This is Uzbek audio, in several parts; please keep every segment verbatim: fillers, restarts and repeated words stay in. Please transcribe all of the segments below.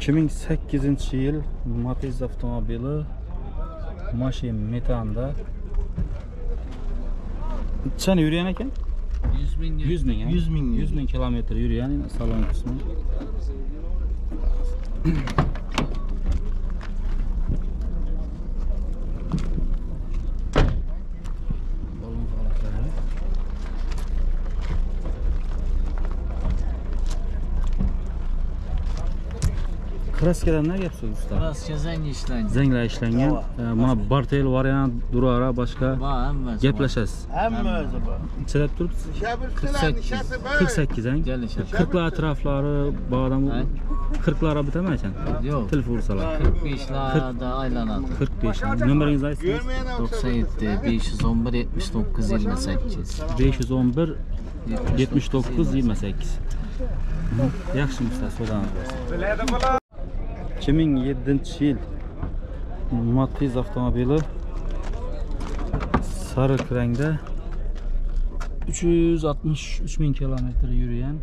ikki ming sakkizinchi yil Matiz avtomobili, mashin metanda. Qancha yurgan ekan? yuz ming. yuz ming. yuz ming. yuz ming kilometr yurgan salon qismi. Kraskadan ne yapıyorsunuz usta? Kraska zeng ishlangan. Zenglar ishlangan. Mana Bartel variant, Durara boshqa. Va, hammasi. Gaplashasiz. Hammasi bor. Chidab turibsiz. qirq sakkiz ang. qirqlar atroflari bog'dan qirqlar bitami ekan? Yo'q. Telefon ursalar. qirq beshlarda aylanadi. qirq besh. Nomeringizni aytsangiz. to'qson yetti besh yuz o'n bir yetmish to'qqiz yigirma sakkiz. besh yuz o'n bir yetmish to'qqiz yigirma sakkiz. Yaxshi usta, so'rang. ikki ming yettinchi yil Matiz avtomobili, sariq rangda, uch yuz oltmish uch ming kilometr yurgan.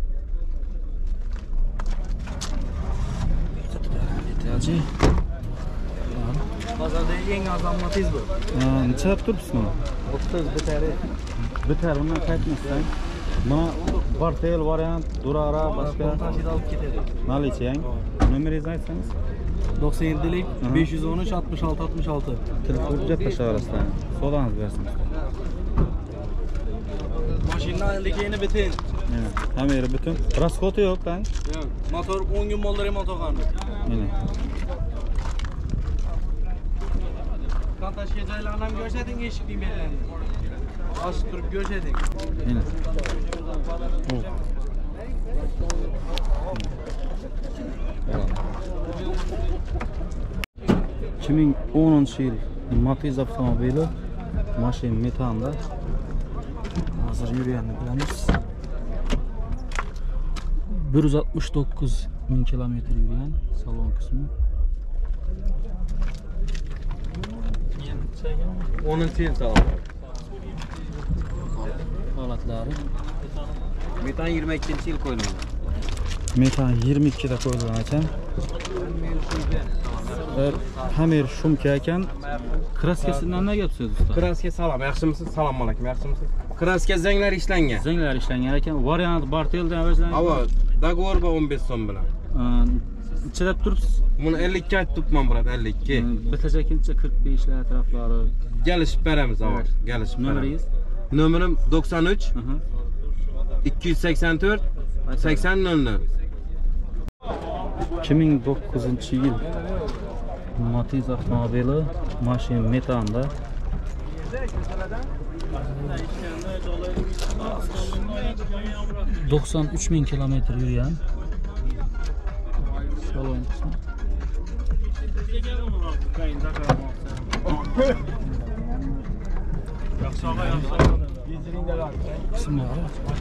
Bozorda eng arzon Matiz bu. Necha deb turibsiz buni? o'ttiz bitari. Bitar, undan qaytmasdan. Mana Bartel variant, Durara boshqa. Tashida olib ketadi. Nalichang. Nomeringizni aytsangiz. to'qson yettilik besh yuz o'n uch oltmish olti oltmish olti. Telefon gaplashaverasizlar. So'dangizni bersin. Mashinaning ligini bitin. Mana, kamera butun. Rasxoti yo'q, qani? Yo'q. Motor o'n kun bo'ldi remont qilgan. Mana. Qantashga joylarni ham ko'rsating, eshikning belgilarini. Ochib turib ko'rsating. Mana. ikki ming o'ninchi yil Matiz avtomobili, mashin metanda. Hozir yurganini bilamiz. bir yuz oltmish to'qqiz ming kilometr yurgan salon qismi. o'ninchi yil salon. Holatlari. Metan yigirma ikkinchi yil qo'yilgan. Metan yigirma ikkida qo'yilgan ekan. Hamir shumka ekan. Kraskasidan nima gapsiz usta? Kraska salom, yaxshimisiz? Salom alaykum, yaxshimisiz? Kraska zanglar ishlangan. Zanglar ishlangan ekan. Variant Barteldan o'zlan. Avo, dogovor va o'n besh so'm bilan. Chidab turibsiz. Buni ellik ga aytibman, brат, ellik ga. Bitajakincha qirq beshlar atroflari. Gelishib beramiz, avo. Gelishib Nomeringiz? Nomerim to'qson uch ikki yuz sakson to'rt sakson nol nol. ikki ming to'qqizinchi yil Matiz avtomobili, mashin metanda. to'qson uch ming kilometr yurgan. Salon qismi. Qismlari.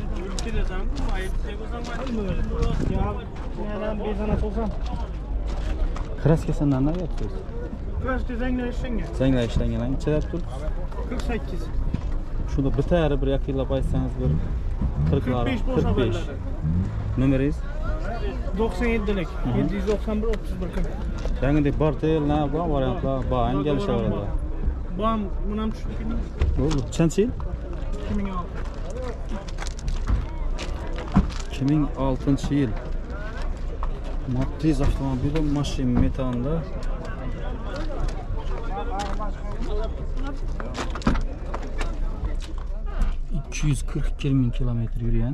Kraskasidan nima yapsiz? Kraska zanglar ishlangan. Zanglar ishlangan, chidab turibsiz. qirq sakkiz. Shunda bitari bir yaqinlab aytsangiz bir qirqlar, qirq besh. Nomeringiz? to'qson yettilik yetti yuz to'qson bir o'ttiz bir qirq. Yangidek Bartel, na bor variantlar, bor, kelishaveradi. Bu ham buni ham tushib ketdi. Bo'ldi. Qancha yil? ikki ming olti. ikki ming oltinchi yil Matiz avtomobili, mashin metanda. ikki yuz qirq ikki ming kilometr yurgan.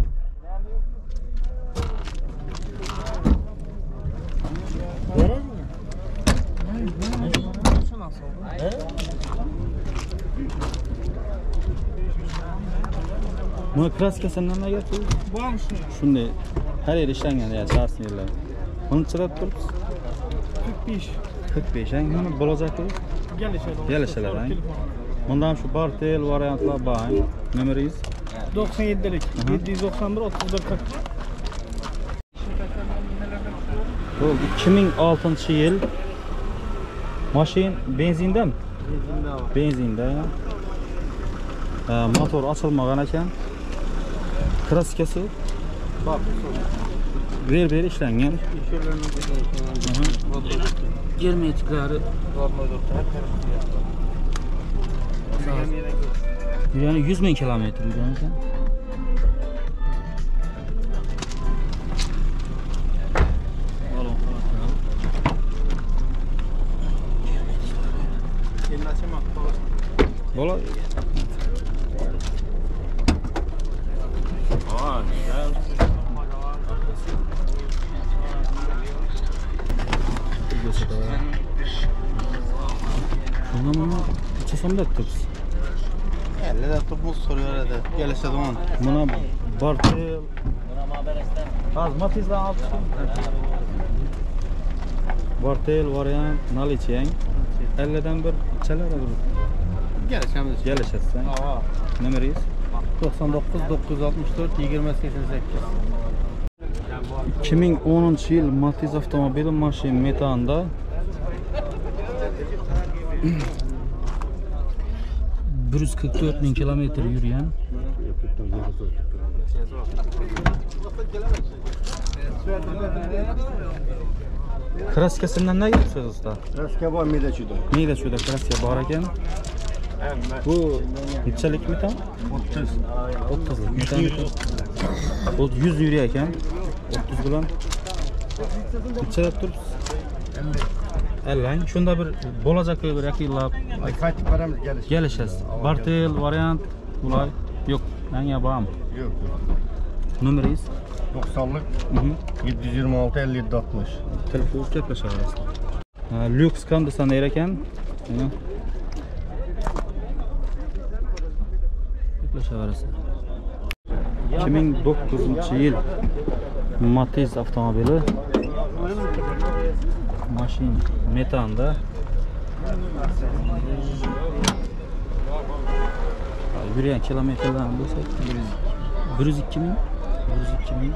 Buni kraskasidan nima gapsiz? Bu ham shunday. Shunday har yer ishlangan, ya, chasni yerlar. Buni chirab turibsiz? qirq besh. qirq besh, ang mana bo'lajaki? Gelishadi. Gelishadi, ang. Bunda ham shu Bartel variantlar bor, ang. Nomeringiz? to'qson yettilik yetti yuz to'qson bir o'ttiz bir qirq. Bo'ldi. ikki ming oltinchi yil mashin benzindami? Benzinda. Motor ochilmagan ekan. Kraskasi ver ver ishlangan. Germetiklari yani yüz bin kilometre yurgan ekan. Bola Şundan bunu neçe so'mda aytibsiz? elli da turmuş soruyor edi. Gelişe zaman. Buna Bartel az Matiz'dan altı Bartel variant nalichang ellidan bir chalara bir Gelişemiz. gelişetsen. Numeringiz doksan dokuz dokuz yüz altmış dört yigirma seksen sekiz. ikki ming o'ninchi yil Matiz avtomobili mashin metanda bir yuz qirq to'rt ming kilometr yurgan. Kraskasidan nega so'z usta? Raska bor miyda chuda. Neydi şurada kraska bor ekan? Bu nechalik metan? o'ttiz. o'ttiz metan. Bu yüz yurgan ekan. o'ttiz bilan nechalab turibsiz? elli. Shunda bir bo'lajak bir yaqinlab Ay qaytib beramiz geliş. kelishasiz. Bartel variant bular yo'q. Menga bormi? Yo'q. Numeringiz doksanlık yedi yüz yirmi altı elli yedi altmış. telefon gaplashaverasiz. Lux konditsioner ekan. Mana gaplashaverasiz. ikki ming dokkuzinchi yil Matiz avtomobili mashin metanda yurgan kilometrdan bo'lsak bir yuz ikki ming bir yuz ikki ming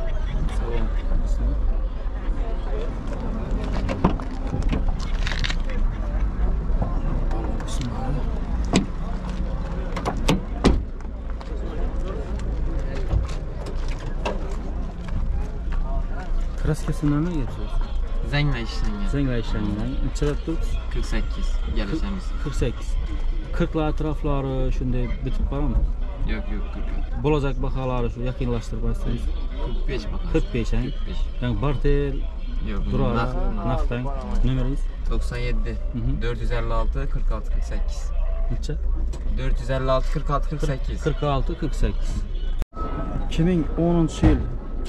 kraskasidan nima yapsiz? Zangla ishlangan. Zangla ishlangan. Nechalab turibsiz? qirq sakkiz gelişemiz. qirq sakkiz. qirqlar atroflari shunday bitib qolami? Yok yok qirq. Bo'lajak baholari shu yaqinlashtirib aytsangiz. qirq besh bakalım. qirq besh ang. qirq besh. Yani Bartel, Yok. Durar, Nah, Naftang, numeringiz doksan yedi hı. dört yüz elli altı kırk altı kırk sekiz. necha? dört yüz elli altı kırk altı kırk sekiz. qirq olti qirq sakkiz. ikki ming o'ninchi yil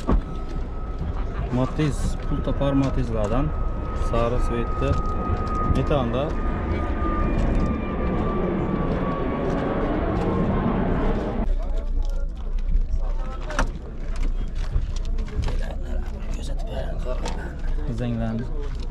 Matiz pultapar Matizlardan sari svetda metanda zanglanadi.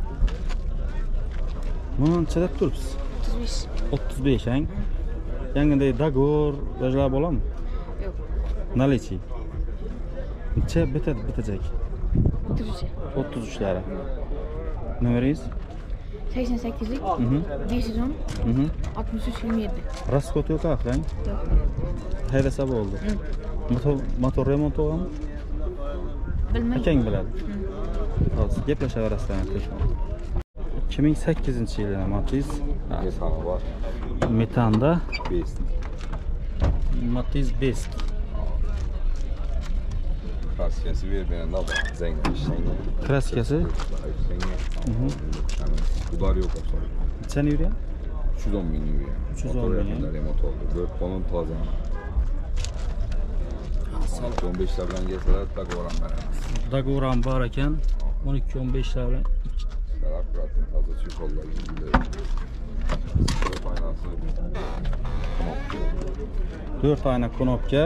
Buni nechalab turibsiz? o'ttiz besh ang. Yangiday Dagor rajlar bo'ladimi? Yo'q. Nalichi. Necha bitadi bitacak? o'ttiz uch. o'ttiz uchlari. Numeringiz? sakson sakkizlik Mhm. besh yuz o'n Mhm. oltmish uch yigirma yetti. Raskot yo'q ahlang. Yo'q. Haydasa bo'ldi. Motor motor remont bo'lganmi? Bilmayman. Akang biladi. Hozir gaplashaverasizlar telefon. ikki ming sakkizinchi yil Matiz Metana var. metanda Best. Matiz Best. Kraskası ver bana da bak. Zengin işine. Kraskasi Budar yok o sonra. nechani yurgan? üç yüz on bin euro. üç yüz on Motor bin. yakında remont oldu. dört balon taze. on beşlerden gelseler tak oran veremez. Dagoran bor ekan. o'n ikki o'n beshlar bilan Karar bıraktım. Taze çift kollar gibi. Dört aynası. to'rt oyna knopka.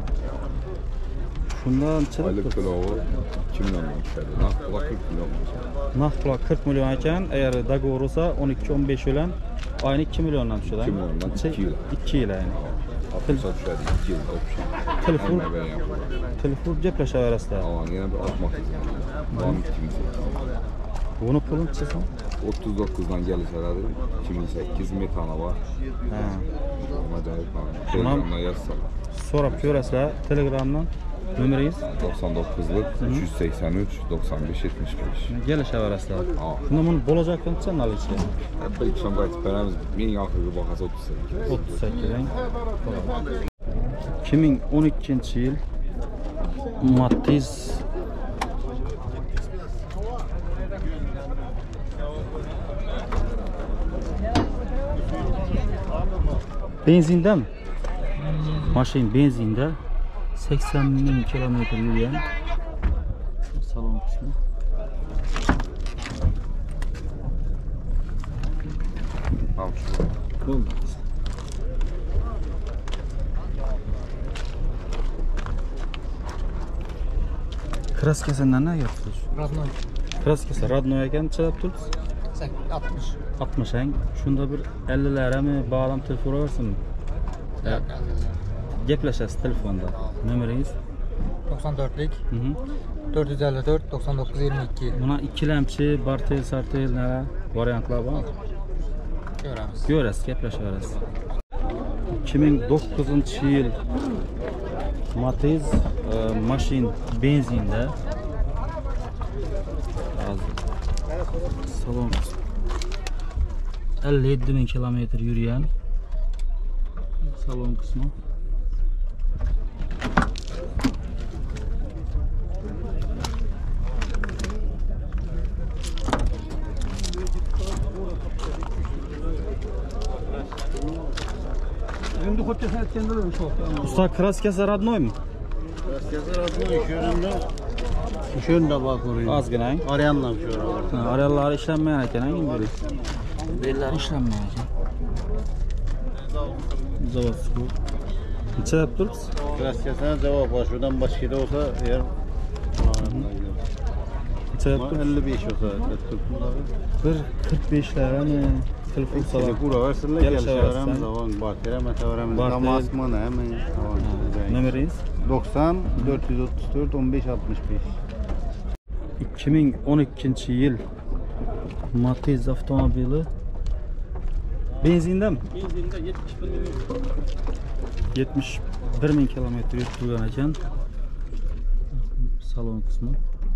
Shundan chiqib Aylık kilovu iki milyondan düşerdi. Nakla kırk milyon. Naqdlar qirq million ekan. Agar Dagor bo'lsa o'n ikki o'n besh bilan oyni ikki milliondan tushadi. ikki milliondan ikki yil. ikki yil yani. altmışa düşerdi. iki yıl option. Telefon Hemen ben yaparım. telefon gaplashaverasizlar. Ama yine bir atmak istedim. Tam iki bin sekiz. Buni pulini chiqsin. otuz dokuzdan geliş herhalde. iki bin sekiz metana var. Ha. Acayip var. Telegram'da yazsana. So'rab ko'rasizlar Telegramdan. Nömeringiz? doksan dokuzluk uch yuz sakson uch dokson besh yetmish besh. Kelishaverasizlar. Ha. Shunda buni bo'lajak qancha nalichi? Bir ikki so'mga aytib beramiz. Eng oxirgi bahasi o'ttiz sakkiz. o'ttiz sakkiz rang. ikki ming o'n ikkinchi yil Matiz benzindami? Mashina benzinda sakson ming kilometr yurgan. Salon qismi. Bo'ldi. Kraskasidan nima yapsiz? Radnoy. Kraskasi radnoy ekan, chilab turibsiz? altmış. altmış ang. Shunda bir ellilarmi bağlam telefon uraversinmi? Gaplashasiz telefonda. Nomeringiz? doksan dörtlük. Hı hı. dört yüz elli dört doksan dokuz yirmi iki. Buna ikkilamchi, bartel, sartel nima variantlar bor? Göremiz. Ko'rasiz, gaplashaverasiz. ikki ming to'qqizinchi yil Matiz e, mashin benzinda. Hozir salon elli yetti ming kilometr yurgan. Salon qismi. Usta kraskasi radnoymi? Kraskasi radnoy şurunda. Şurunda bak oraya. Ozgina. Arayanlar şurada. Arayallari ishlanmagan ekan, endi. Bellar ishlanmagan ekan. Zavodski. Necha deb turibsiz? Kraskasına cevap var. Şuradan başka da olsa eğer Necha deb turibsiz? elli beş olsa bir qirq beshlarmi? Telefon Seni salon. kura versinler gelişeveremiz zaman bartere meteveremiz Barter. damasmana hemen Nomeringiz? doksan dört yüz otuz dört on beş altmış beş. ikki ming o'n ikkinchi yil Matiz avtomobili benzindami? Benzinda yetmiş bir ming. yetmish bir ming kilometr yurib turgan ekan. Salon qismi.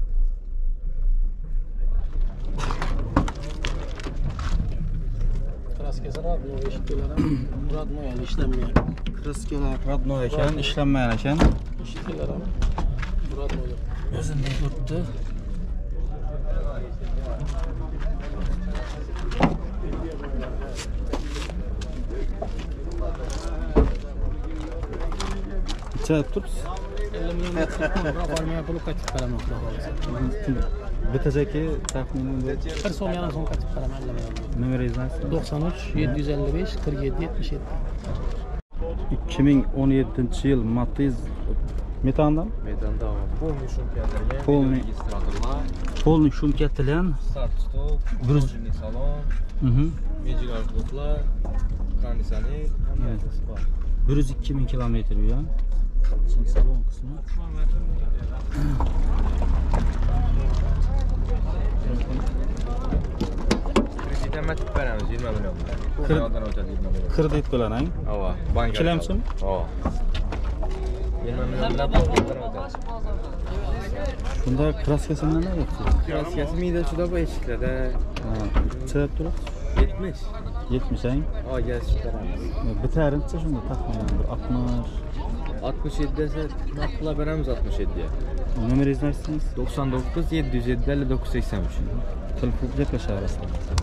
Kraskasi radnoy eshitdilar. Radnoy hali ishlanmagan. Kraskalar radnoy ekan, ishlanmagan ekan. Eshitdilar ham. Radnoy. O'zimda turibdi. Necha turibsiz? elli ming. Rabarmaya pulu kaçıp kalamoqda hozir. Bitajaki taxminan bir so'm yarim so'm kaçıp kalam elli ming. nomeringiz qaysi? doksan uch yetti yuz elli besh qirq yetti yetmish yetti. ikki ming o'n yettinchi yil Matiz metandami? Metanda полный shumkatilgan. Полный. Registratorlar, Polni shumkatilgan. start stop, bruzli salon, Mhm. mejigarliklar, konditsioner, hammasi bor. bir yuz ikki ming kilometr yurgan. Chin salon qismi. Kreditdan matib beramiz yigirma million. Qo'ldan o'tadi yigirma million. Kredit to'lanang. Ava, bank. Ikkilamchimi? Ava. yigirma million bilan qo'ldan o'tadi. Shunda kraskasini nima yapsiz? Kraskasi mida juda boy eshiklarda Necha deb turibsiz? yetmish. yetmish ang. Ava gazib beramiz. Bitarincha shunda taxminan bir oltmish. altmış yedi desa naqdlab beramiz altmış yediga. Nomeringizni aytsangiz, doksan dokuz yetti yuz yetti elli dokuz sakson uch. telefon gaplashaverasizlar.